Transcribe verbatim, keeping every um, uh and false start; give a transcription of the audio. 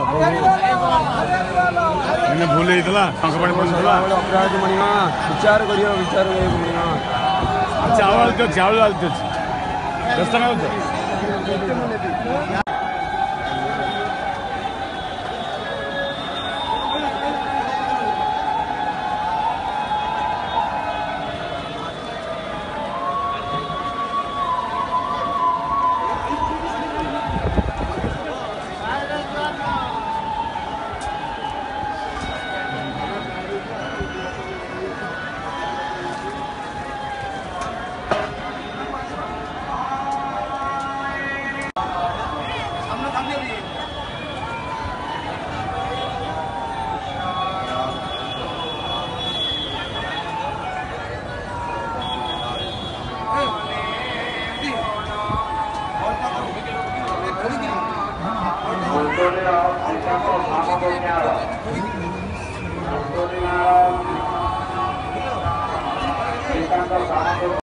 मैंने भूल ହେଇଥିଲା ଟଙ୍କା ପାଣି ପଡୁଥିଲା ଅପରାଧ ମଣିମା ବିଚାର କରିବ ବିଚାର କରିବାକୁ ମଣିମା ଚାଉଳ ତ ଚାଉଳ ଆଲତେ ଅଛି ଦଶ ଟଙ୍କା ତ Gracias.